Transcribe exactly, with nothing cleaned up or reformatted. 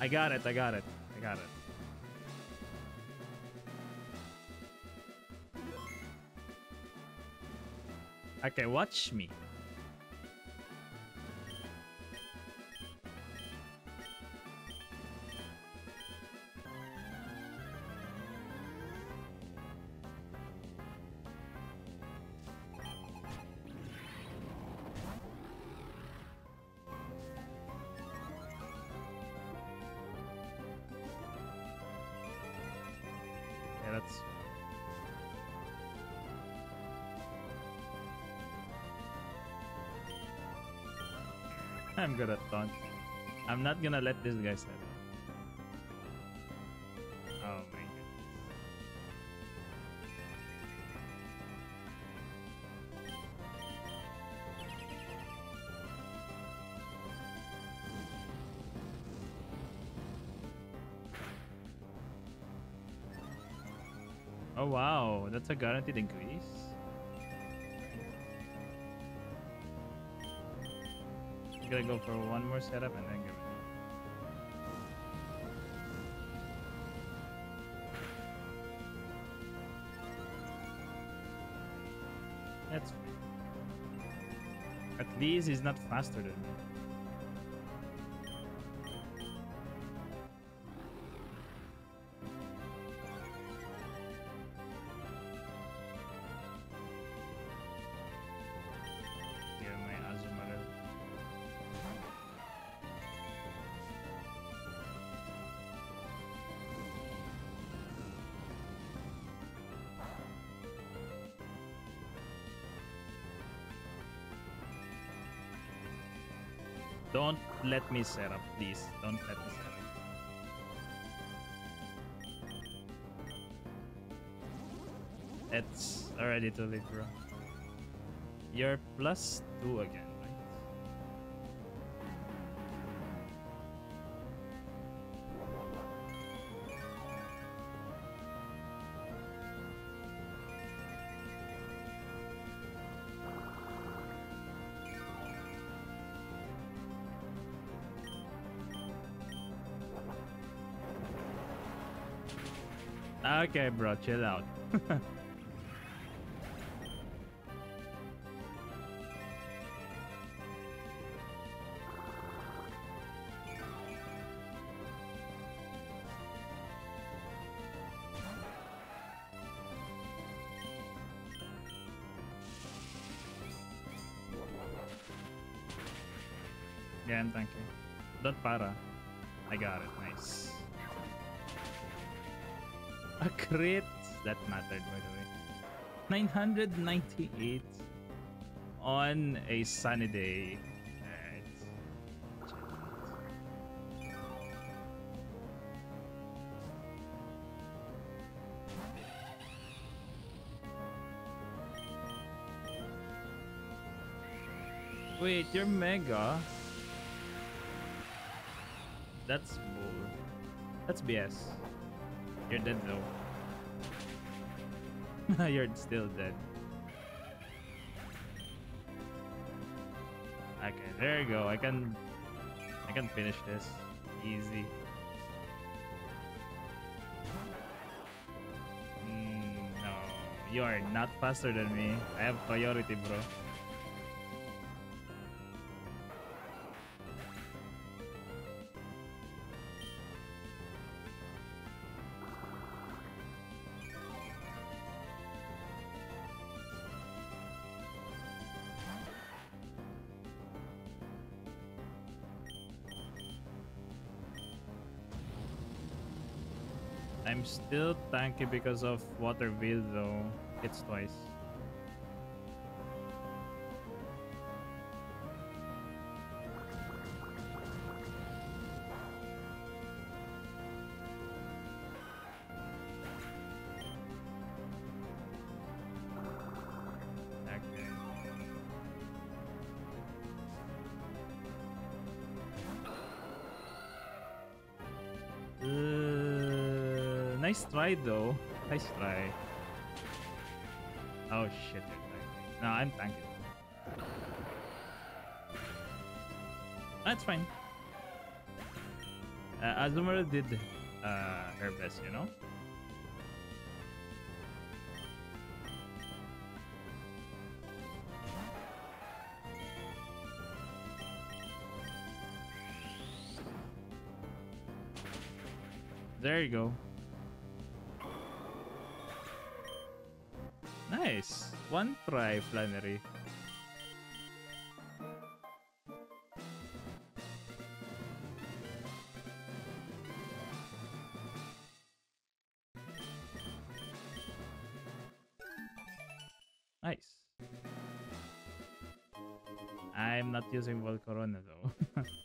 I got it, I got it, I got it. Okay, watch me. Okay, that's... I'm good at taunt. I'm not gonna let this guy set. Oh my god. Oh wow, that's a guaranteed increase. I'm gonna go for one more setup and then give it. That's fine. At least he's not faster than me. Yeah, my Azumarill. Don't let me set up, please. Don't let me set up. It's already too late, bro. You're plus two again, right? Okay, bro, chill out. Yeah, I'm thanking. Don't para. I got it. Nice. A crit. That mattered, by the way. nine hundred ninety-eight on a sunny day. Alright. Wait, you're mega? That's bull. That's B S. You're dead though. You're still dead. Okay, there you go. I can I can finish this. Easy. Mm, no. You are not faster than me. I have priority, bro. I'm still tanky because of water wheel though. Hits twice. Okay. Uh, nice try though. Nice try. Oh shit, you're tanking. No, I'm tanking. That's fine. Uh, Azumarill did uh, her best, you know? There you go. Nice. One try, Flannery. Nice. I'm not using Volcarona though.